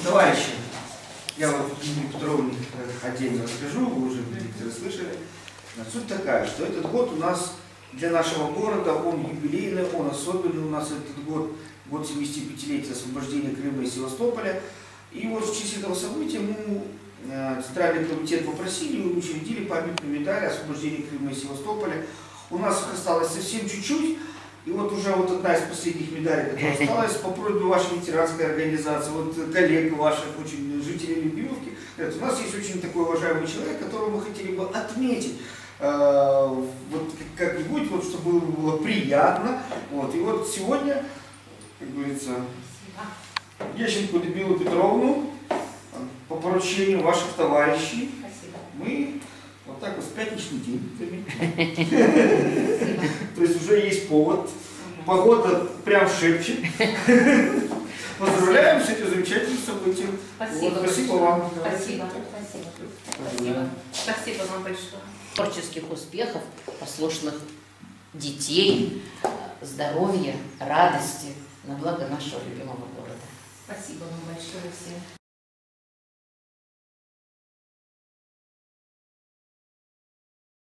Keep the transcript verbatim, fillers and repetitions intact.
Товарищи, я вот Юрию Петровне отдельно расскажу, вы уже Виктора слышали. Суть такая, что этот год у нас для нашего города, он юбилейный, он особенный. У нас этот год, год семидесятипятилетия освобождения Крыма и Севастополя. И вот в честь этого события мы, Центральный комитет, попросили и учредили памятную медаль освобождения Крыма и Севастополя. У нас их осталось совсем чуть-чуть. И вот уже вот одна из последних медалей, которая осталась, по просьбе вашей ветеранской организации, вот коллег ваших, очень жителей Любимовки, у нас есть очень такой уважаемый человек, которого мы хотели бы отметить, э, вот как-нибудь, вот, чтобы было приятно. Вот. И вот сегодня, как говорится, Ещенко Людмилу Петровну по поручению ваших товарищей мы вот так вот в пятничный день, то есть уже есть повод, погода прям шепчет. Поздравляем с этим замечательным событием. Спасибо. Вот, спасибо вам. Спасибо. Спасибо. Спасибо. Спасибо вам большое. Творческих успехов, послушных детей, здоровья, радости на благо нашего любимого города. Спасибо вам большое всем.